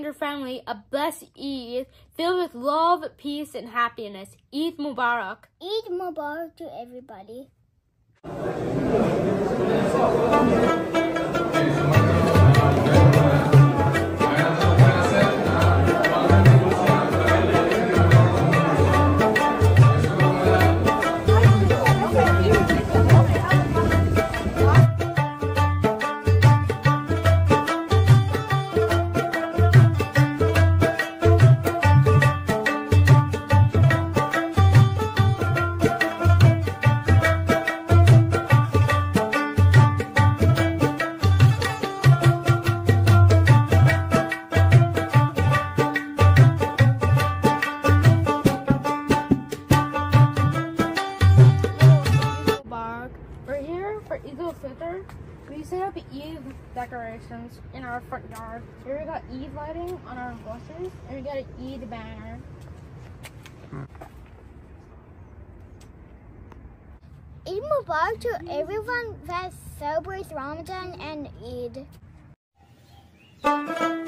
your family a blessed Eid filled with love, peace, and happiness. Eid Mubarak. Eid Mubarak to everybody. We're here for Eid al Fitr. We set up Eid decorations in our front yard. Here we got Eid lighting on our bushes, and we got an Eid banner. Eid Mubarak to everyone that celebrates Ramadan and Eid.